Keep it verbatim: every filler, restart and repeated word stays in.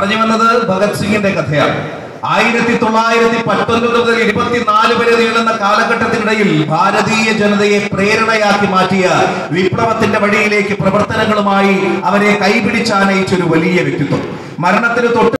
പറഞ്ഞു വന്നത് ഭഗത് സിംഗിന്റെ കഥയാണ്. ആയിരത്തി തൊള്ളായിരത്തി പത്തൊൻപത് മുതൽ ഇരുപത്തിനാല് വരെ നീളുന്ന കാലഘട്ടത്തിനിടയിൽ ഭാരതീയ ജനതയെ പ്രേരണയാക്കി മാറ്റിയ വിപ്ലവത്തിന്റെ വഴിയിലേക്ക് പ്രവർത്തനങ്ങളുമായി അവരെ കൈപിടിച്ചാനയിച്ചൊരു വലിയ വ്യക്തിത്വം. മരണത്തിന് തൊട്ട്